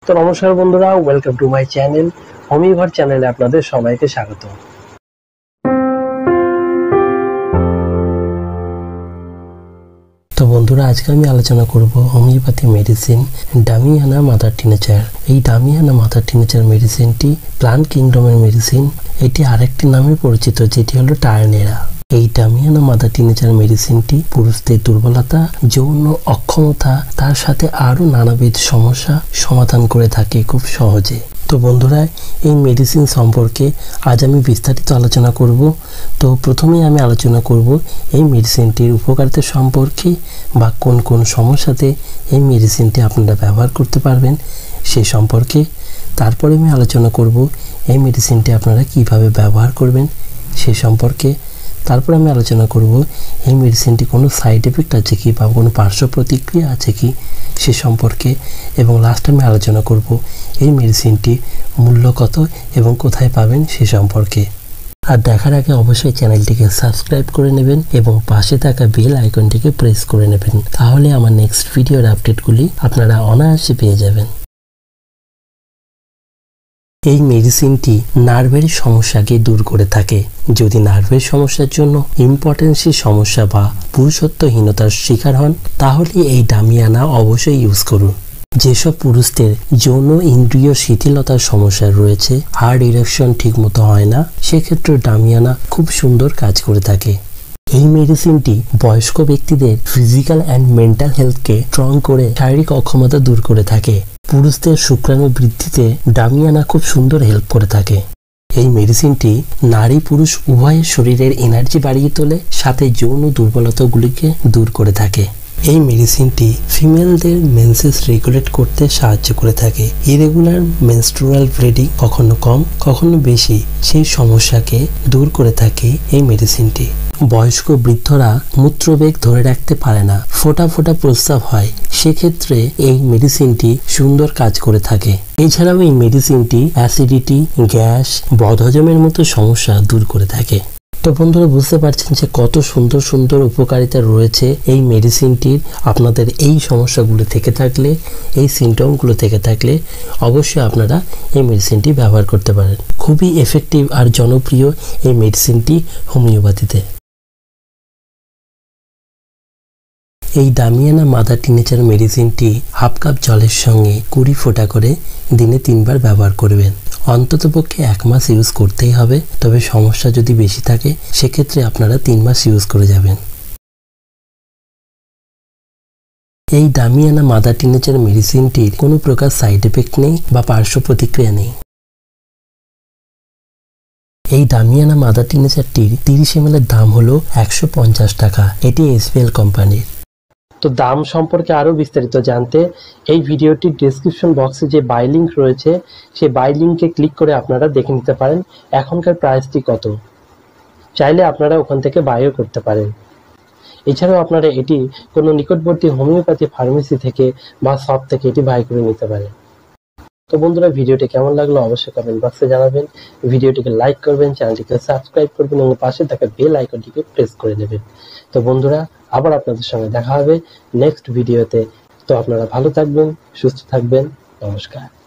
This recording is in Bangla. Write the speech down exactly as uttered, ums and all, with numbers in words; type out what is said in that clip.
তো নমস্কার বন্ধুরা, welcome to my channel Homioghar চ্যানেলে আপনাদের সবাইকে স্বাগত। তো বন্ধুরা, আজকে আমি আলোচনা করব homeopathy medicine damiana mother tincture. এই ডামিয়ানা মাদার টিনচার মেডিসিনটি প্লান্ট কিংডমের মেডিসিন। এটি আরেকটি নামে পরিচিত, যেটি হলো টায়ারনেরা। এই ডামিয়ানা মাদার টিনচার মেডিসিনটি পুরুষদের দুর্বলতা, যৌন অক্ষমতা, তার সাথে আরও নানাবিধ সমস্যা সমাধান করে থাকে খুব সহজে। তো বন্ধুরা, এই মেডিসিন সম্পর্কে আজ আমি বিস্তারিত আলোচনা করব। তো প্রথমেই আমি আলোচনা করব এই মেডিসিনটির উপকারিতা সম্পর্কে, বা কোন কোন সমস্যাতে এই মেডিসিনটি আপনারা ব্যবহার করতে পারবেন সে সম্পর্কে। তারপরে আমি আলোচনা করব এই মেডিসিনটি আপনারা কিভাবে ব্যবহার করবেন সে সম্পর্কে। তারপর আমি আলোচনা করব এই মেডিসিনটি কোনো সাইড এফেক্ট আছে কি বা কোনো পার্শ্ব প্রতিক্রিয়া আছে কি সে সম্পর্কে। এবং লাস্টে আমি আলোচনা করব এই মেডিসিনটি মূল্য কত এবং কোথায় পাবেন সে সম্পর্কে। আর দেখার আগে অবশ্যই চ্যানেলটিকে সাবস্ক্রাইব করে নেবেন এবং পাশে থাকা বেল আইকনটিকে প্রেস করে নেবেন, তাহলে আমার নেক্সট ভিডিওর আপডেটগুলি আপনারা অনায়াসে পেয়ে যাবেন। এই মেডিসিনটি নার্ভের সমস্যাকে দূর করে থাকে। যদি নার্ভের সমস্যার জন্য ইম্পর্টেন্সের সমস্যা বা পুরুষত্বহীনতার শিকার হন, তাহলে এই ডামিয়ানা অবশ্যই ইউজ করুন। যেসব পুরুষদের যৌন ইন্দ্রিয় শিথিলতার সমস্যা রয়েছে, হার্ট ইরেকশন ঠিকমতো হয় না, সেক্ষেত্রে ডামিয়ানা খুব সুন্দর কাজ করে থাকে। এই মেডিসিনটি বয়স্ক ব্যক্তিদের ফিজিক্যাল অ্যান্ড মেন্টাল হেলথকে স্ট্রং করে শারীরিক অক্ষমতা দূর করে থাকে। পুরুষদের শুক্রাণু বৃদ্ধিতে ডামিয়ানা খুব সুন্দর হেল্প করে থাকে। এই মেডিসিনটি নারী পুরুষ উভয়ের শরীরের এনার্জি বাড়িয়ে তোলে, সাথে যৌন দুর্বলতাগুলিকে দূর করে থাকে। এই মেডিসিনটি ফিমেলদের মেন্সেস রেগুলেট করতে সাহায্য করে থাকে। ইরেগুলার মেনস্ট্রুয়াল ব্লিডিং কখনো কম কখনো বেশি, সেই সমস্যাকে দূর করে থাকে এই মেডিসিনটি। বয়স্ক বৃদ্ধরা মূত্রবেগ ধরে রাখতে পারে না, ফোঁটা ফোঁটা প্রস্রাব হয়, সেক্ষেত্রে এই মেডিসিনটি সুন্দর কাজ করে থাকে। এছাড়াও এই মেডিসিনটি অ্যাসিডিটি, গ্যাস, বদহজমের মতো সমস্যা দূর করে থাকে। তো বন্ধুরা, বুঝতে পারছেন যে কত সুন্দর সুন্দর উপকারিতা রয়েছে এই মেডিসিনটির। আপনাদের এই সমস্যাগুলো থেকে থাকলে, এই সিমটমগুলো থেকে থাকলে অবশ্যই আপনারা এই মেডিসিনটি ব্যবহার করতে পারেন। খুবই এফেক্টিভ আর জনপ্রিয় এই মেডিসিনটি হোমিওপ্যাথিতে। এই ডামিয়ানা মাদার টিনচার মেডিসিনটি হাফ কাপ জলের সঙ্গে কুড়ি ফোঁটা করে দিনে তিনবার ব্যবহার করবেন। অন্ততপক্ষে এক মাস ইউজ করতেই হবে, তবে সমস্যা যদি বেশি থাকে সেক্ষেত্রে আপনারা তিন মাস ইউজ করে যাবেন। এই ডামিয়ানা মাদার টিনচার মেডিসিনটির কোনো প্রকার সাইড এফেক্ট নেই বা পার্শ্ব প্রতিক্রিয়া নেই। এই ডামিয়ানা মাদার টিনচারটির তিরিশ এম এল এর দাম হলো একশো পঞ্চাশ টাকা। এটি এসপিএল কোম্পানির। তো দাম সম্পর্কে আরও বিস্তারিত জানতে এই ভিডিওটির ডেসক্রিপশন বক্সে যে বাই লিঙ্ক রয়েছে, সেই বাই লিঙ্কে ক্লিক করে আপনারা দেখে নিতে পারেন এখনকার প্রাইসটি কত। চাইলে আপনারা ওখান থেকে বাইও করতে পারেন। এছাড়াও আপনারা এটি কোনো নিকটবর্তী হোমিওপ্যাথি ফার্মেসি থেকে বা শপ থেকে এটি বাই করে নিতে পারেন। তো বন্ধুরা, ভিডিওটি কেমন লাগলো অবশ্যই কমেন্ট বক্সে জানাবেন। ভিডিওটিকে লাইক করবেন, চ্যানেলটিকে সাবস্ক্রাইব করবেন এবং পাশে থাকা বেল আইকনটিকে প্রেস করে নেবেন। তো বন্ধুরা, আবার আপনাদের সঙ্গে দেখা হবে নেক্সট ভিডিওতে। তো আপনারা ভালো থাকবেন, সুস্থ থাকবেন। নমস্কার।